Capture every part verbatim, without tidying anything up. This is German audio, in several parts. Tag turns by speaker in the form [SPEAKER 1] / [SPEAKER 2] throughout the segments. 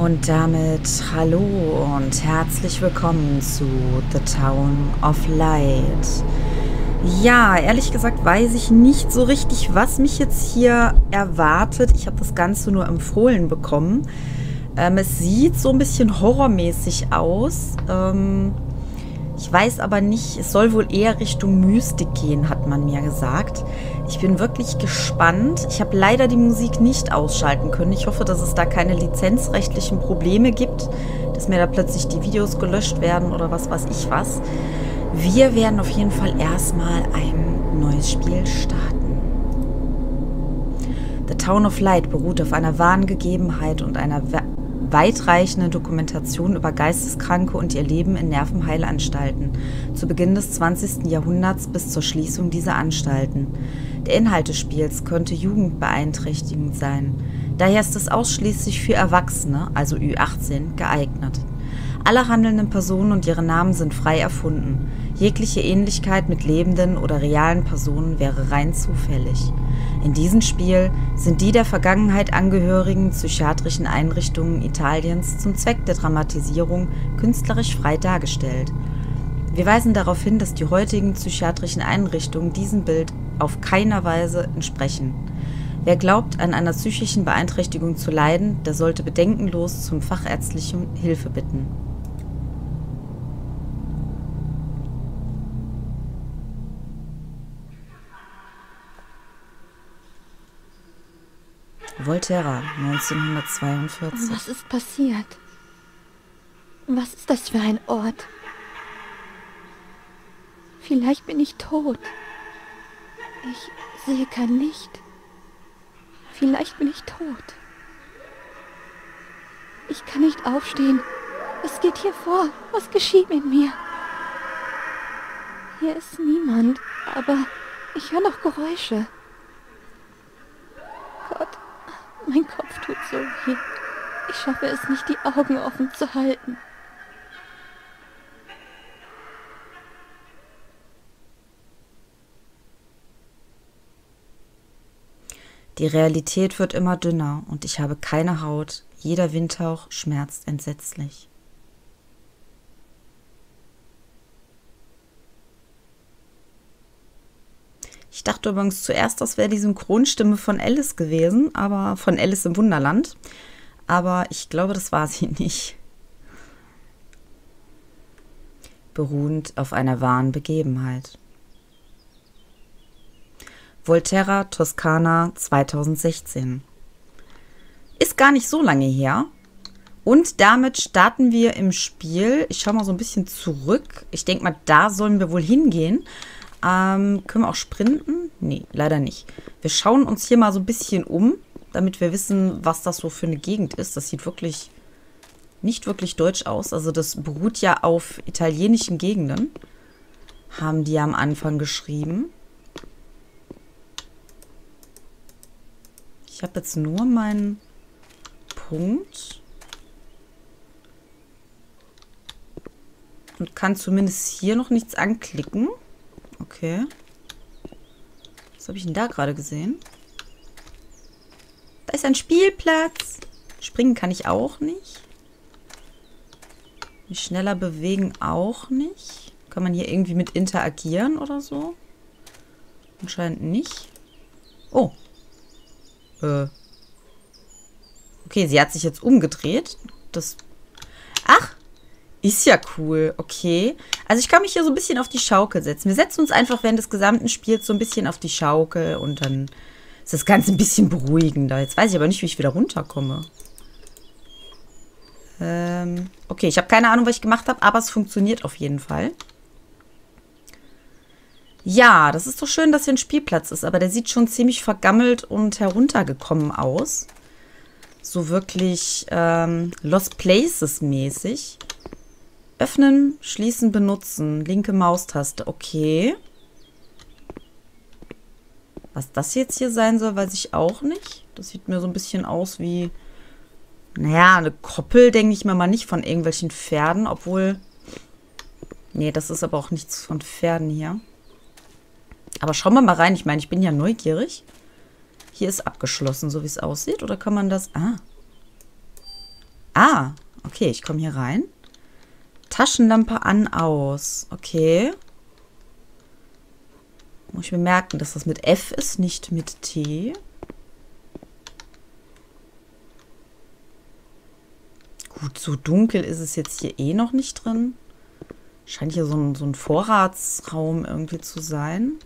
[SPEAKER 1] Und damit hallo und herzlich willkommen zu The Town of Light. Ja, ehrlich gesagt weiß ich nicht so richtig, was mich jetzt hier erwartet. Ich habe das Ganze nur empfohlen bekommen. Ähm, es sieht so ein bisschen horrormäßig aus. Ähm, ich weiß aber nicht, es soll wohl eher Richtung Mystik gehen, hat man mir gesagt. Ich bin wirklich gespannt. Ich habe leider die Musik nicht ausschalten können. Ich hoffe, dass es da keine lizenzrechtlichen Probleme gibt, dass mir da plötzlich die Videos gelöscht werden oder was weiß ich was. Wir werden auf jeden Fall erstmal ein neues Spiel starten. The Town of Light beruht auf einer wahren Gegebenheit und einer weitreichende Dokumentation über Geisteskranke und ihr Leben in Nervenheilanstalten zu Beginn des zwanzigsten Jahrhunderts bis zur Schließung dieser Anstalten. Der Inhalt des Spiels könnte jugendbeeinträchtigend sein. Daher ist es ausschließlich für Erwachsene, also Ü achtzehn, geeignet. Alle handelnden Personen und ihre Namen sind frei erfunden. Jegliche Ähnlichkeit mit lebenden oder realen Personen wäre rein zufällig. In diesem Spiel sind die der Vergangenheit angehörigen psychiatrischen Einrichtungen Italiens zum Zweck der Dramatisierung künstlerisch frei dargestellt. Wir weisen darauf hin, dass die heutigen psychiatrischen Einrichtungen diesem Bild auf keiner Weise entsprechen. Wer glaubt, an einer psychischen Beeinträchtigung zu leiden, der sollte bedenkenlos zum fachärztlichen Hilfe bitten. Volterra, neunzehnhundertzweiundvierzig.
[SPEAKER 2] Was ist passiert? Was ist das für ein Ort? Vielleicht bin ich tot. Ich sehe kein Licht. Vielleicht bin ich tot. Ich kann nicht aufstehen. Was geht hier vor? Was geschieht mit mir? Hier ist niemand, aber ich höre noch Geräusche. Gott, mein Kopf tut so weh. Ich schaffe es nicht, die Augen offen zu halten.
[SPEAKER 1] Die Realität wird immer dünner und ich habe keine Haut. Jeder Windhauch schmerzt entsetzlich. Ich dachte übrigens zuerst, das wäre die Synchronstimme von Alice gewesen, aber von Alice im Wunderland. Aber ich glaube, das war sie nicht. Beruhend auf einer wahren Begebenheit. Volterra, Toskana, zweitausendsechzehn. Ist gar nicht so lange her. Und damit starten wir im Spiel. Ich schaue mal so ein bisschen zurück. Ich denke mal, da sollen wir wohl hingehen. Ähm, können wir auch sprinten? Nee, leider nicht. Wir schauen uns hier mal so ein bisschen um, damit wir wissen, was das so für eine Gegend ist. Das sieht wirklich nicht wirklich deutsch aus. Also das beruht ja auf italienischen Gegenden. Haben die am Anfang geschrieben. Ich habe jetzt nur meinen Punkt. Und kann zumindest hier noch nichts anklicken. Okay. Was habe ich denn da gerade gesehen? Da ist ein Spielplatz. Springen kann ich auch nicht. Mich schneller bewegen auch nicht. Kann man hier irgendwie mit interagieren oder so? Anscheinend nicht. Oh. Äh. Okay, sie hat sich jetzt umgedreht. Das. Ach! Ist ja cool, okay. Also ich kann mich hier so ein bisschen auf die Schaukel setzen. Wir setzen uns einfach während des gesamten Spiels so ein bisschen auf die Schaukel und dann ist das Ganze ein bisschen beruhigender. Jetzt weiß ich aber nicht, wie ich wieder runterkomme. Ähm, okay, ich habe keine Ahnung, was ich gemacht habe, aber es funktioniert auf jeden Fall. Ja, das ist doch schön, dass hier ein Spielplatz ist, aber der sieht schon ziemlich vergammelt und heruntergekommen aus. So wirklich ähm, Lost Places mäßig. Öffnen, schließen, benutzen. Linke Maustaste. Okay. Was das jetzt hier sein soll, weiß ich auch nicht. Das sieht mir so ein bisschen aus wie, naja, eine Koppel, denke ich mir mal nicht von irgendwelchen Pferden. Obwohl, nee, das ist aber auch nichts von Pferden hier. Aber schauen wir mal rein. Ich meine, ich bin ja neugierig. Hier ist abgeschlossen, so wie es aussieht. Oder kann man das... Ah. Ah, okay, ich komme hier rein. Taschenlampe an, aus. Okay. Muss ich mir merken, dass das mit F ist, nicht mit T. Gut, so dunkel ist es jetzt hier eh noch nicht drin. Scheint hier so ein, so ein Vorratsraum irgendwie zu sein.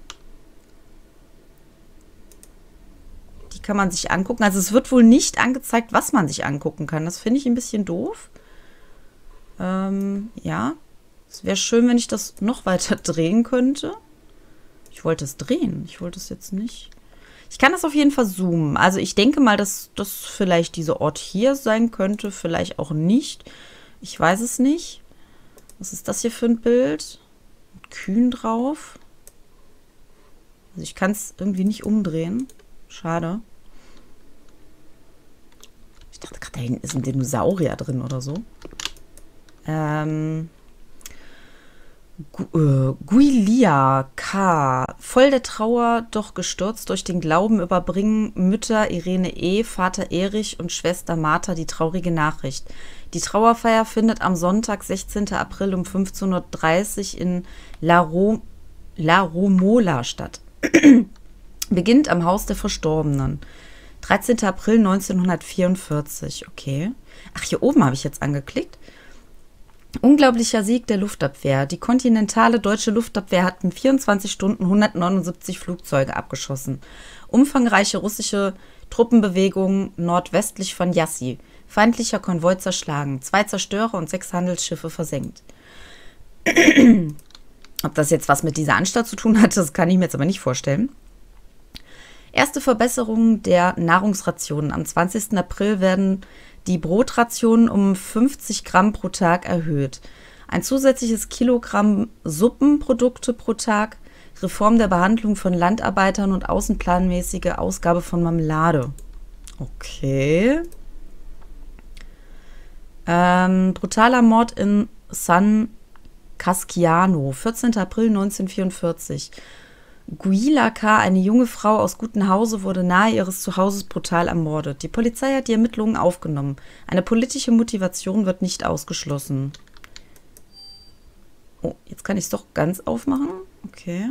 [SPEAKER 1] Die kann man sich angucken. Also es wird wohl nicht angezeigt, was man sich angucken kann. Das finde ich ein bisschen doof. Ähm, ja. Es wäre schön, wenn ich das noch weiter drehen könnte. Ich wollte es drehen. Ich wollte es jetzt nicht. Ich kann das auf jeden Fall zoomen. Also ich denke mal, dass das vielleicht dieser Ort hier sein könnte. Vielleicht auch nicht. Ich weiß es nicht. Was ist das hier für ein Bild? Mit Kühen drauf. Also ich kann es irgendwie nicht umdrehen. Schade. Ich dachte gerade, da hinten ist ein Dinosaurier drin oder so. Ähm... Guilia K. Voll der Trauer, doch gestürzt durch den Glauben überbringen Mütter Irene E., Vater Erich und Schwester Martha die traurige Nachricht. Die Trauerfeier findet am Sonntag, sechzehnten April um fünfzehn Uhr dreißig in La, Ro La Romola statt. Beginnt am Haus der Verstorbenen. dreizehnten April neunzehnhundertvierundvierzig. Okay. Ach, hier oben habe ich jetzt angeklickt. Unglaublicher Sieg der Luftabwehr. Die kontinentale deutsche Luftabwehr hat in vierundzwanzig Stunden hundertneunundsiebzig Flugzeuge abgeschossen. Umfangreiche russische Truppenbewegungen nordwestlich von Jassy. Feindlicher Konvoi zerschlagen. Zwei Zerstörer und sechs Handelsschiffe versenkt. Ob das jetzt was mit dieser Anstalt zu tun hat, das kann ich mir jetzt aber nicht vorstellen. Erste Verbesserung der Nahrungsrationen. Am zwanzigsten April werden die Brotrationen um fünfzig Gramm pro Tag erhöht. Ein zusätzliches Kilogramm Suppenprodukte pro Tag, Reform der Behandlung von Landarbeitern und außenplanmäßige Ausgabe von Marmelade. Okay. Ähm, brutaler Mord in San Casciano, vierzehnten April neunzehnhundertvierundvierzig. Guilia K., eine junge Frau aus gutem Hause, wurde nahe ihres Zuhauses brutal ermordet. Die Polizei hat die Ermittlungen aufgenommen. Eine politische Motivation wird nicht ausgeschlossen. Oh, jetzt kann ich es doch ganz aufmachen. Okay.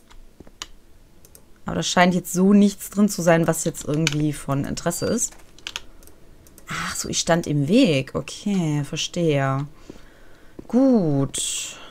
[SPEAKER 1] Aber da scheint jetzt so nichts drin zu sein, was jetzt irgendwie von Interesse ist. Ach so, ich stand im Weg. Okay, verstehe. Gut.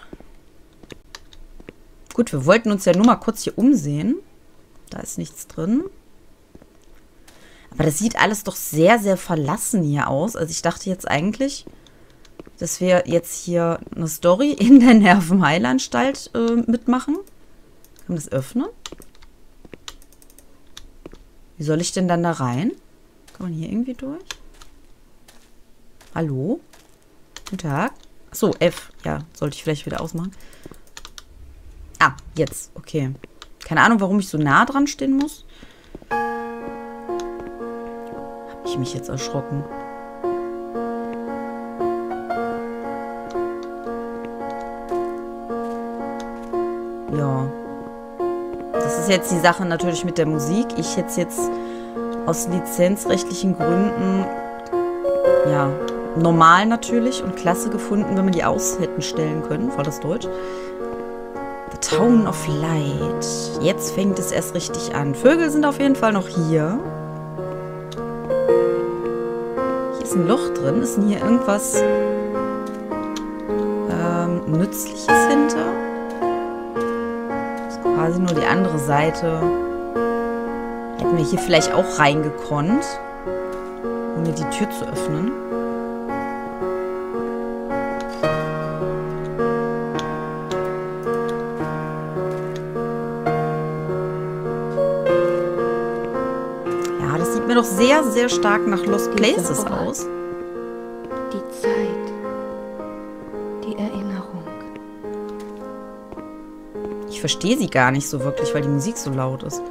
[SPEAKER 1] Gut, wir wollten uns ja nur mal kurz hier umsehen. Da ist nichts drin. Aber das sieht alles doch sehr, sehr verlassen hier aus. Also ich dachte jetzt eigentlich, dass wir jetzt hier eine Story in der Nervenheilanstalt äh, mitmachen. Kann man das öffnen? Wie soll ich denn dann da rein? Kann man hier irgendwie durch? Hallo? Guten Tag. Achso, F. Ja, sollte ich vielleicht wieder ausmachen. Ah, jetzt. Okay. Keine Ahnung, warum ich so nah dran stehen muss. Habe ich mich jetzt erschrocken. Ja. Das ist jetzt die Sache natürlich mit der Musik. Ich hätte es jetzt aus lizenzrechtlichen Gründen, ja, normal natürlich und klasse gefunden, wenn wir die aus hätten stellen können. War das Deutsch? The Town of Light. Jetzt fängt es erst richtig an. Vögel sind auf jeden Fall noch hier. Hier ist ein Loch drin. Ist denn hier irgendwas ähm, Nützliches hinter? Das ist quasi nur die andere Seite. Hätten wir hier vielleicht auch reingekonnt, ohne die Tür zu öffnen. Doch sehr, sehr stark nach Lost Places aus.
[SPEAKER 2] Die Zeit. Die Erinnerung.
[SPEAKER 1] Ich verstehe sie gar nicht so wirklich, weil die Musik so laut ist.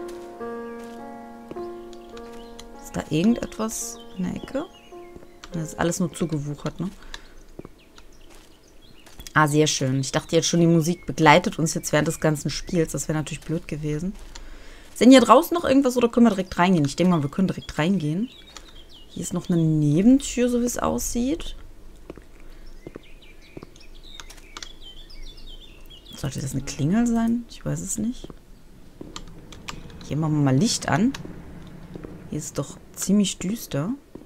[SPEAKER 1] Ist da irgendetwas in der Ecke? Das ist alles nur zugewuchert, ne? Ah, sehr schön. Ich dachte jetzt schon, die Musik begleitet uns jetzt während des ganzen Spiels. Das wäre natürlich blöd gewesen. Ist denn hier draußen noch irgendwas oder können wir direkt reingehen? Ich denke mal, wir können direkt reingehen. Hier ist noch eine Nebentür, so wie es aussieht. Sollte das eine Klingel sein? Ich weiß es nicht. Hier machen wir mal Licht an. Hier ist doch ziemlich düster.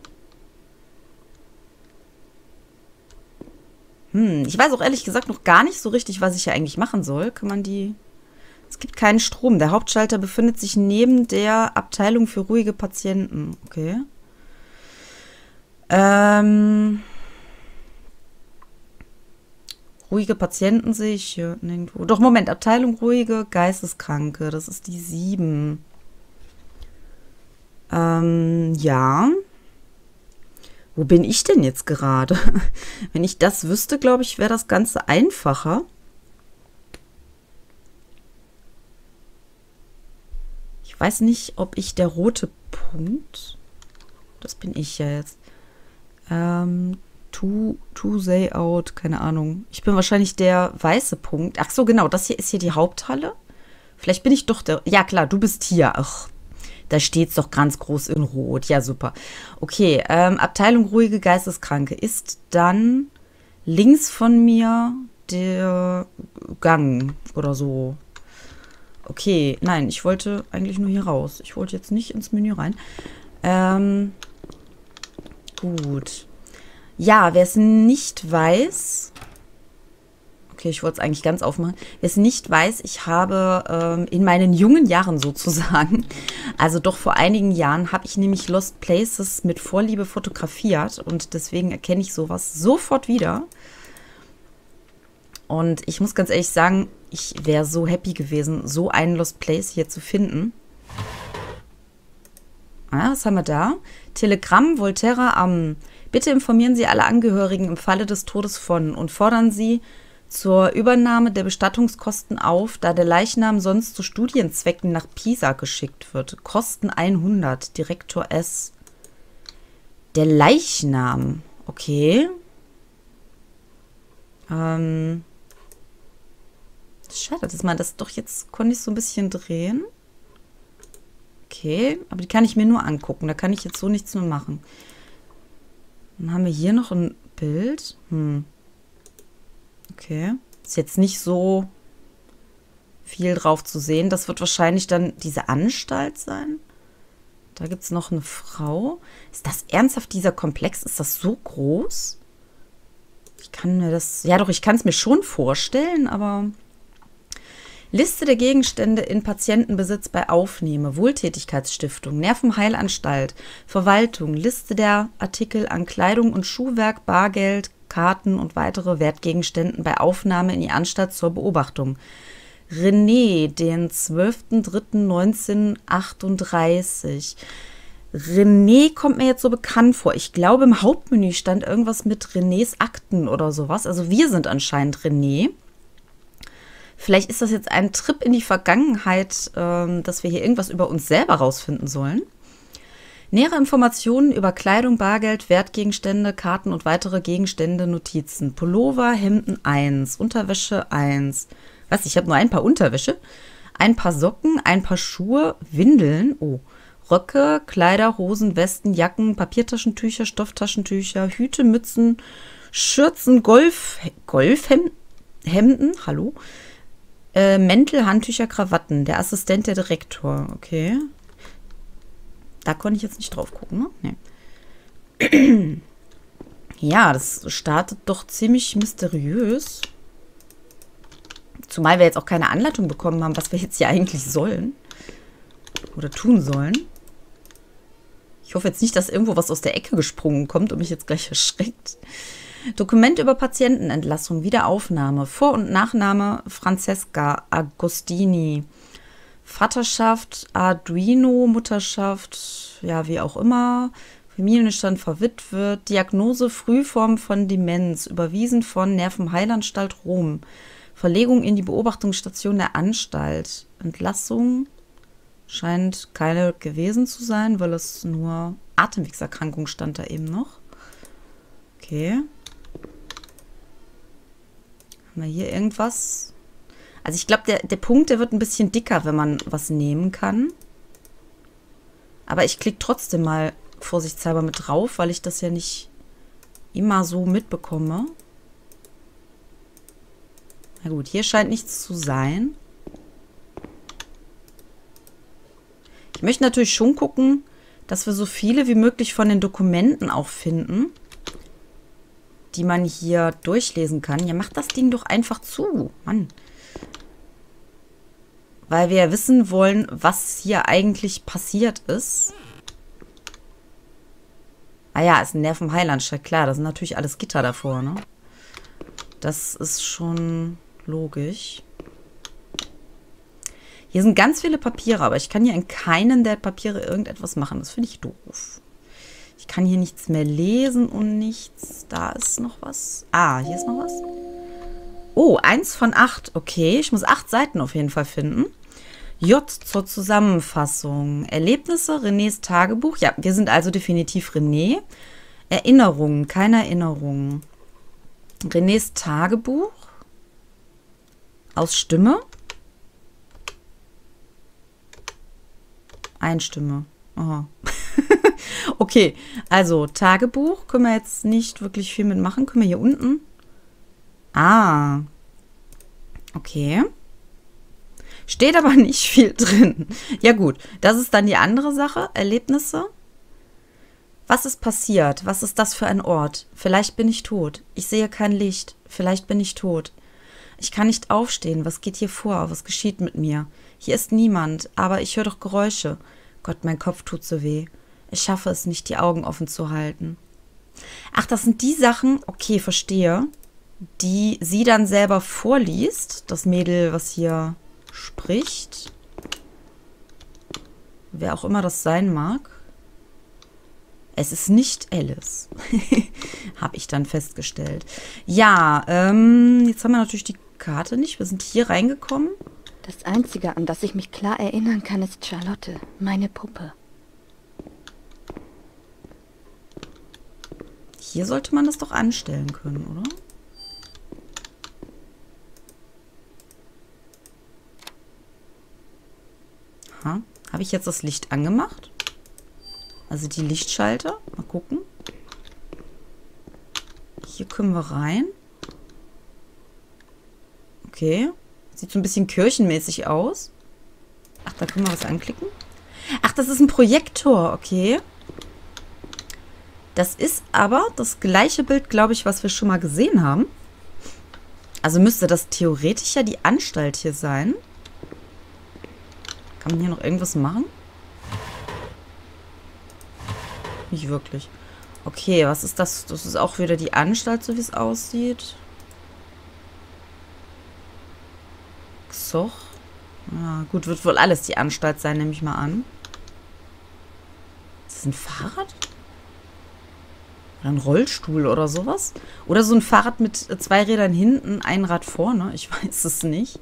[SPEAKER 1] Hm, ich weiß auch ehrlich gesagt noch gar nicht so richtig, was ich hier eigentlich machen soll. Kann man die... Es gibt keinen Strom. Der Hauptschalter befindet sich neben der Abteilung für ruhige Patienten. Okay. Ähm... Ruhige Patienten sehe ich hier nirgendwo. Doch, Moment. Abteilung ruhige Geisteskranke. Das ist die sieben. Ähm, ja. Wo bin ich denn jetzt gerade? Wenn ich das wüsste, glaube ich, wäre das Ganze einfacher. Ich weiß nicht, ob ich der rote Punkt... Das bin ich ja jetzt. Ähm... To, to say out, keine Ahnung. Ich bin wahrscheinlich der weiße Punkt. Ach so, genau, das hier ist hier die Haupthalle. Vielleicht bin ich doch der... Ja, klar, du bist hier. Ach, da steht es doch ganz groß in Rot. Ja, super. Okay, ähm, Abteilung ruhige Geisteskranke ist dann links von mir der Gang oder so. Okay, nein, ich wollte eigentlich nur hier raus. Ich wollte jetzt nicht ins Menü rein. Ähm, gut. Ja, wer es nicht weiß, okay, ich wollte es eigentlich ganz aufmachen, wer es nicht weiß, ich habe ähm, in meinen jungen Jahren sozusagen, also doch vor einigen Jahren, habe ich nämlich Lost Places mit Vorliebe fotografiert und deswegen erkenne ich sowas sofort wieder. Und ich muss ganz ehrlich sagen, ich wäre so happy gewesen, so einen Lost Place hier zu finden. Ah, was haben wir da? Telegramm Volterra am... Bitte informieren Sie alle Angehörigen im Falle des Todes von und fordern Sie zur Übernahme der Bestattungskosten auf, da der Leichnam sonst zu Studienzwecken nach Pisa geschickt wird. Kosten hundert. Direktor S. Der Leichnam. Okay. Ähm. Schade, dass man das doch jetzt konnte ich so ein bisschen drehen. Okay, aber die kann ich mir nur angucken. Da kann ich jetzt so nichts mehr machen. Dann haben wir hier noch ein Bild. Hm. Okay. Ist jetzt nicht so viel drauf zu sehen. Das wird wahrscheinlich dann diese Anstalt sein. Da gibt es noch eine Frau. Ist das ernsthaft dieser Komplex? Ist das so groß? Ich kann mir das... Ja doch, ich kann es mir schon vorstellen, aber... Liste der Gegenstände in Patientenbesitz bei Aufnehme, Wohltätigkeitsstiftung, Nervenheilanstalt, Verwaltung, Liste der Artikel an Kleidung und Schuhwerk, Bargeld, Karten und weitere Wertgegenständen bei Aufnahme in die Anstalt zur Beobachtung. René, den zwölften dritten neunzehnhundertachtunddreißig. René kommt mir jetzt so bekannt vor. Ich glaube, im Hauptmenü stand irgendwas mit Renés Akten oder sowas. Also wir sind anscheinend René. Vielleicht ist das jetzt ein Trip in die Vergangenheit, ähm, dass wir hier irgendwas über uns selber rausfinden sollen. Nähere Informationen über Kleidung, Bargeld, Wertgegenstände, Karten und weitere Gegenstände, Notizen. Pullover, Hemden eins, Unterwäsche eins. Was, ich habe nur ein paar Unterwäsche. Ein paar Socken, ein paar Schuhe, Windeln, oh, Röcke, Kleider, Hosen, Westen, Jacken, Papiertaschentücher, Stofftaschentücher, Hüte, Mützen, Schürzen, Golf, Golfhemden, Hemden, hallo, Äh, Mäntel, Handtücher, Krawatten. Der Assistent der Direktor. Okay. Da konnte ich jetzt nicht drauf gucken, ne? Nee. Ja, das startet doch ziemlich mysteriös. Zumal wir jetzt auch keine Anleitung bekommen haben, was wir jetzt hier eigentlich sollen. Oder tun sollen. Ich hoffe jetzt nicht, dass irgendwo was aus der Ecke gesprungen kommt und mich jetzt gleich erschreckt. Dokument über Patientenentlassung, Wiederaufnahme, Vor- und Nachname Francesca Agostini, Vaterschaft Arduino, Mutterschaft, ja, wie auch immer, Familienstand verwitwet, Diagnose Frühform von Demenz, überwiesen von Nervenheilanstalt Rom, Verlegung in die Beobachtungsstation der Anstalt, Entlassung scheint keine gewesen zu sein, weil es nur Atemwegserkrankung stand da eben noch. Okay. Haben wir hier irgendwas? Also ich glaube, der, der Punkt, der wird ein bisschen dicker, wenn man was nehmen kann. Aber ich klicke trotzdem mal Blick vorsichtshalber mit drauf, weil ich das ja nicht immer so mitbekomme. Na gut, hier scheint nichts zu sein. Ich möchte natürlich schon gucken, dass wir so viele wie möglich von den Dokumenten auch finden, die man hier durchlesen kann. Ja, mach das Ding doch einfach zu, Mann. Weil wir ja wissen wollen, was hier eigentlich passiert ist. Ah ja, ist ein Nervenheilanstalt, klar. Da sind natürlich alles Gitter davor, ne? Das ist schon logisch. Hier sind ganz viele Papiere, aber ich kann hier in keinen der Papiere irgendetwas machen. Das finde ich doof. Ich kann hier nichts mehr lesen und nichts. Da ist noch was. Ah, hier ist noch was. Oh, eins von acht. Okay, ich muss acht Seiten auf jeden Fall finden. J zur Zusammenfassung. Erlebnisse, Renés Tagebuch. Ja, wir sind also definitiv René. Erinnerungen, keine Erinnerungen. Renés Tagebuch. Aus Stimme. Einstimme. Aha. Okay, also Tagebuch können wir jetzt nicht wirklich viel mitmachen. Können wir hier unten? Ah. Okay. Steht aber nicht viel drin. Ja gut, das ist dann die andere Sache. Erlebnisse. Was ist passiert? Was ist das für ein Ort? Vielleicht bin ich tot. Ich sehe kein Licht. Vielleicht bin ich tot. Ich kann nicht aufstehen. Was geht hier vor? Was geschieht mit mir? Hier ist niemand, aber ich höre doch Geräusche. Gott, mein Kopf tut so weh. Ich schaffe es nicht, die Augen offen zu halten. Ach, das sind die Sachen, okay, verstehe, die sie dann selber vorliest. Das Mädel, was hier spricht. Wer auch immer das sein mag. Es ist nicht Alice. Habe ich dann festgestellt. Ja, ähm, jetzt haben wir natürlich die Karte nicht. Wir sind hier reingekommen.
[SPEAKER 2] Das Einzige, an das ich mich klar erinnern kann, ist Charlotte, meine Puppe.
[SPEAKER 1] Hier sollte man das doch anstellen können, oder? Ha, habe ich jetzt das Licht angemacht? Also die Lichtschalter. Mal gucken. Hier können wir rein. Okay. Sieht so ein bisschen kirchenmäßig aus. Ach, da können wir was anklicken. Ach, das ist ein Projektor. Okay. Das ist aber das gleiche Bild, glaube ich, was wir schon mal gesehen haben. Also müsste das theoretisch ja die Anstalt hier sein. Kann man hier noch irgendwas machen? Nicht wirklich. Okay, was ist das? Das ist auch wieder die Anstalt, so wie es aussieht. Xoch. Ja, gut, wird wohl alles die Anstalt sein, nehme ich mal an. Ist das ein Fahrrad? Oder ein Rollstuhl oder sowas? Oder so ein Fahrrad mit zwei Rädern hinten, ein Rad vorne. Ich weiß es nicht.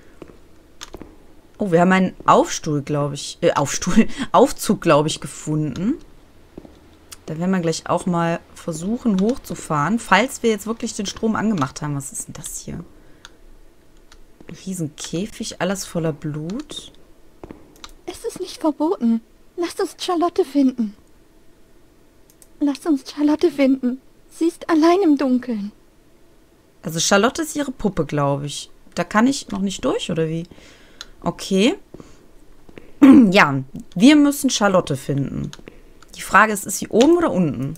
[SPEAKER 1] Oh, wir haben einen Aufstuhl, glaube ich. Äh, Aufstuhl. Aufzug, glaube ich, gefunden. Da werden wir gleich auch mal versuchen, hochzufahren. Falls wir jetzt wirklich den Strom angemacht haben. Was ist denn das hier? Ein Riesenkäfig, alles voller Blut.
[SPEAKER 2] Es ist nicht verboten. Lasst uns Charlotte finden. Lasst uns Charlotte finden. Sie ist allein im Dunkeln.
[SPEAKER 1] Also Charlotte ist ihre Puppe, glaube ich. Da kann ich noch nicht durch, oder wie? Okay. Ja, wir müssen Charlotte finden. Die Frage ist, ist sie oben oder unten?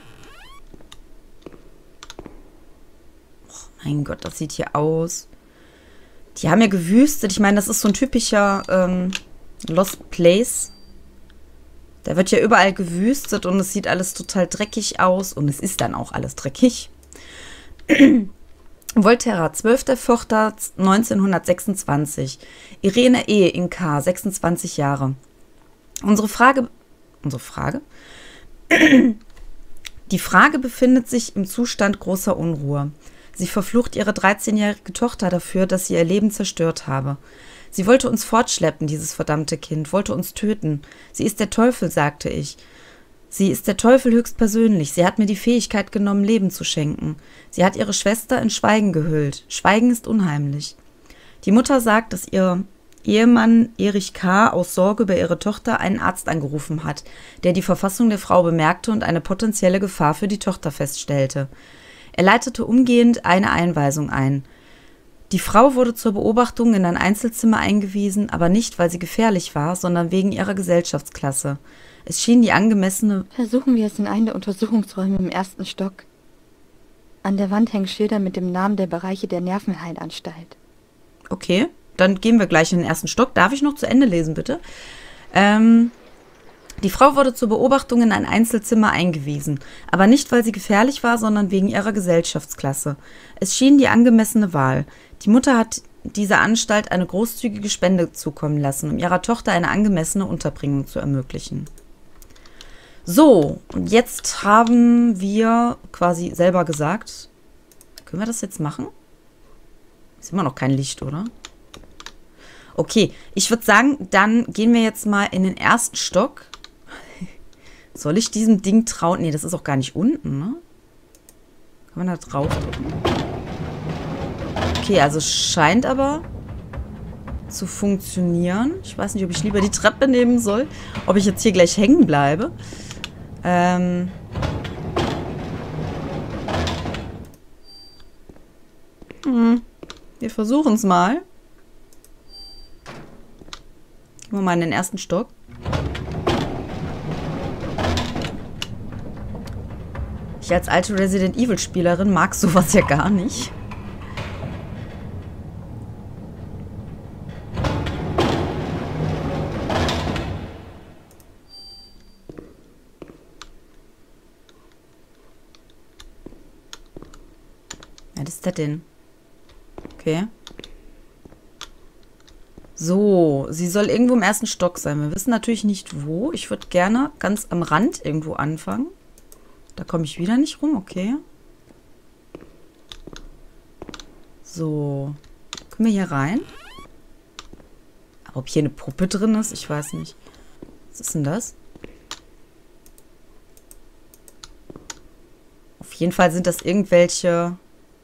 [SPEAKER 1] Oh mein Gott, das sieht hier aus. Die haben ja gewüstet. Ich meine, das ist so ein typischer ähm, Lost Place. Da wird ja überall gewüstet und es sieht alles total dreckig aus. Und es ist dann auch alles dreckig. Volterra, zwölfter vierter neunzehnhundertsechsundzwanzig. Irene E. in K., sechsundzwanzig Jahre. Unsere Frage... Unsere Frage? Die Frage befindet sich im Zustand großer Unruhe. Sie verflucht ihre dreizehnjährige Tochter dafür, dass sie ihr Leben zerstört habe. Sie wollte uns fortschleppen, dieses verdammte Kind, wollte uns töten. Sie ist der Teufel, sagte ich. Sie ist der Teufel höchstpersönlich. Sie hat mir die Fähigkeit genommen, Leben zu schenken. Sie hat ihre Schwester in Schweigen gehüllt. Schweigen ist unheimlich. Die Mutter sagt, dass ihr Ehemann Erich K. aus Sorge über ihre Tochter einen Arzt angerufen hat, der die Verfassung der Frau bemerkte und eine potenzielle Gefahr für die Tochter feststellte. Er leitete umgehend eine Einweisung ein. Die Frau wurde zur Beobachtung in ein Einzelzimmer eingewiesen, aber nicht, weil sie gefährlich war, sondern wegen ihrer Gesellschaftsklasse. Es schien die angemessene...
[SPEAKER 2] Versuchen wir es in einem der Untersuchungsräume im ersten Stock. An der Wand hängen Schilder mit dem Namen der Bereiche der Nervenheilanstalt.
[SPEAKER 1] Okay, dann gehen wir gleich in den ersten Stock. Darf ich noch zu Ende lesen, bitte? Ähm... Die Frau wurde zur Beobachtung in ein Einzelzimmer eingewiesen, aber nicht, weil sie gefährlich war, sondern wegen ihrer Gesellschaftsklasse. Es schien die angemessene Wahl. Die Mutter hat dieser Anstalt eine großzügige Spende zukommen lassen, um ihrer Tochter eine angemessene Unterbringung zu ermöglichen. So, und jetzt haben wir quasi selber gesagt, können wir das jetzt machen? Ist immer noch kein Licht, oder? Okay, ich würde sagen, dann gehen wir jetzt mal in den ersten Stock. Soll ich diesem Ding trauen? Nee, das ist auch gar nicht unten, ne? Kann man da drauf drücken? Okay, also scheint aber zu funktionieren. Ich weiß nicht, ob ich lieber die Treppe nehmen soll. Ob ich jetzt hier gleich hängen bleibe. Ähm... Hm. Wir versuchen es mal. Gehen wir mal in den ersten Stock. Ich als alte Resident Evil Spielerin mag sowas ja gar nicht. Was ist das denn? Okay. So, sie soll irgendwo im ersten Stock sein. Wir wissen natürlich nicht wo. Ich würde gerne ganz am Rand irgendwo anfangen. Da komme ich wieder nicht rum, okay. So. Können wir hier rein? Aber ob hier eine Puppe drin ist, ich weiß nicht. Was ist denn das? Auf jeden Fall sind das irgendwelche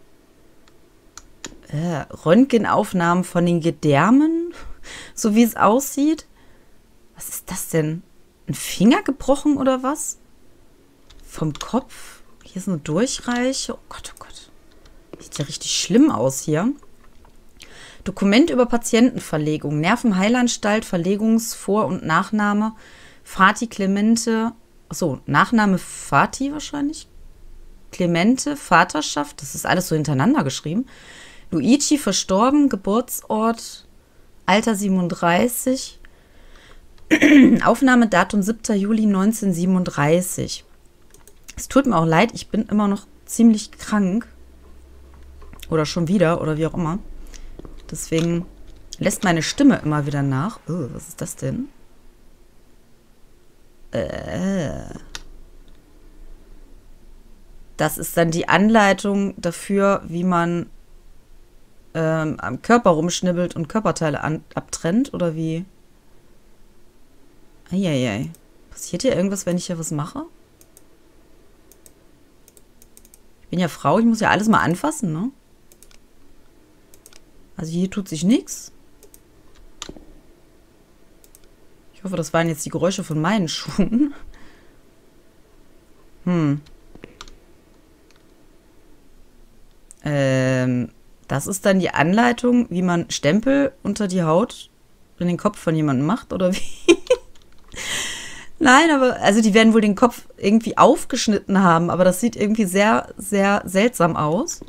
[SPEAKER 1] äh, Röntgenaufnahmen von den Gedärmen, so wie es aussieht. Was ist das denn? Ein Finger gebrochen oder was? Vom Kopf. Hier ist eine Durchreiche. Oh Gott, oh Gott. Sieht ja richtig schlimm aus hier. Dokument über Patientenverlegung. Nervenheilanstalt, Verlegungsvor- und Nachname. Fati Clemente. Achso, Nachname Fati wahrscheinlich. Clemente, Vaterschaft. Das ist alles so hintereinander geschrieben. Luigi, verstorben. Geburtsort. Alter siebenunddreißig. Aufnahmedatum siebter Juli neunzehnhundertsiebenunddreißig. Es tut mir auch leid, ich bin immer noch ziemlich krank. Oder schon wieder, oder wie auch immer. Deswegen lässt meine Stimme immer wieder nach. Oh, was ist das denn? Äh. Das ist dann die Anleitung dafür, wie man ähm, am Körper rumschnibbelt und Körperteile an abtrennt, oder wie? Eieiei. Passiert hier irgendwas, wenn ich hier was mache? Ich bin ja Frau, ich muss ja alles mal anfassen, ne? Also hier tut sich nichts. Ich hoffe, das waren jetzt die Geräusche von meinen Schuhen. Hm. Ähm, das ist dann die Anleitung, wie man Stempel unter die Haut in den Kopf von jemandem macht, oder wie? Nein, aber, also die werden wohl den Kopf irgendwie aufgeschnitten haben, aber das sieht irgendwie sehr, sehr seltsam aus.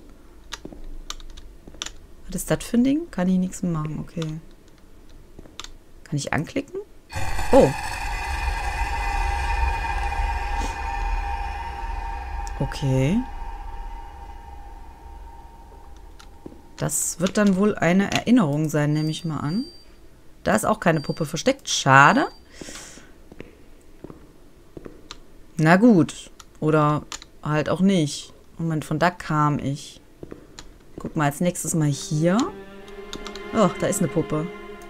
[SPEAKER 1] Was ist das für ein Ding? Kann ich nichts machen, okay. Kann ich anklicken? Oh. Okay. Das wird dann wohl eine Erinnerung sein, nehme ich mal an. Da ist auch keine Puppe versteckt. Schade. Na gut. Oder halt auch nicht. Moment, von da kam ich. Guck mal als nächstes mal hier. Oh, da ist eine Puppe.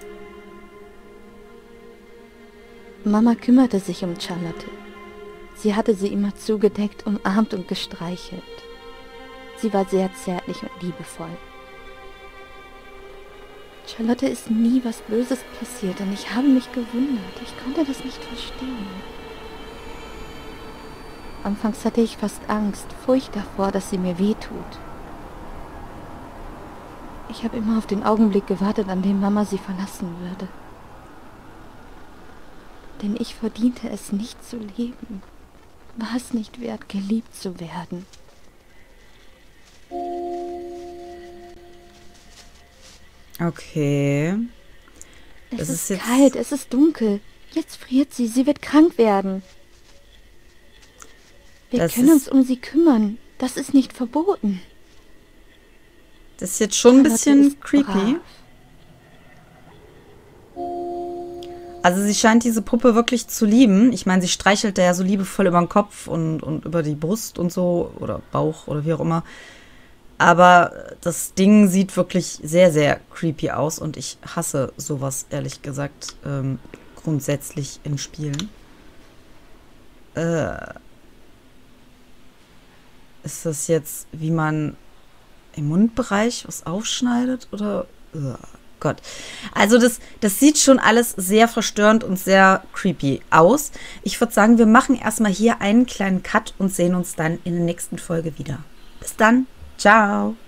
[SPEAKER 2] Mama kümmerte sich um Charlotte. Sie hatte sie immer zugedeckt, umarmt und gestreichelt. Sie war sehr zärtlich und liebevoll. Charlotte ist nie was Böses passiert und ich habe mich gewundert. Ich konnte das nicht verstehen. Anfangs hatte ich fast Angst, Furcht davor, dass sie mir wehtut. Ich habe immer auf den Augenblick gewartet, an dem Mama sie verlassen würde. Denn ich verdiente es nicht zu leben. War es nicht wert, geliebt zu werden.
[SPEAKER 1] Okay.
[SPEAKER 2] Es
[SPEAKER 1] Das
[SPEAKER 2] ist,
[SPEAKER 1] ist jetzt-
[SPEAKER 2] kalt, es ist dunkel. Jetzt friert sie, sie wird krank werden. Wir
[SPEAKER 1] Das
[SPEAKER 2] können
[SPEAKER 1] ist-
[SPEAKER 2] uns um sie kümmern. Das ist nicht verboten.
[SPEAKER 1] Das ist jetzt schon ein
[SPEAKER 2] Charlotte
[SPEAKER 1] bisschen
[SPEAKER 2] ist
[SPEAKER 1] creepy.
[SPEAKER 2] brav.
[SPEAKER 1] Also sie scheint diese Puppe wirklich zu lieben. Ich meine, sie streichelt da ja so liebevoll über den Kopf und, und über die Brust und so oder Bauch oder wie auch immer. Aber das Ding sieht wirklich sehr, sehr creepy aus und ich hasse sowas, ehrlich gesagt, ähm, grundsätzlich in Spielen. Äh, ist das jetzt, wie man im Mundbereich was aufschneidet oder... Ugh. Gott. Also das, das sieht schon alles sehr verstörend und sehr creepy aus. Ich würde sagen, wir machen erstmal hier einen kleinen Cut und sehen uns dann in der nächsten Folge wieder. Bis dann. Ciao.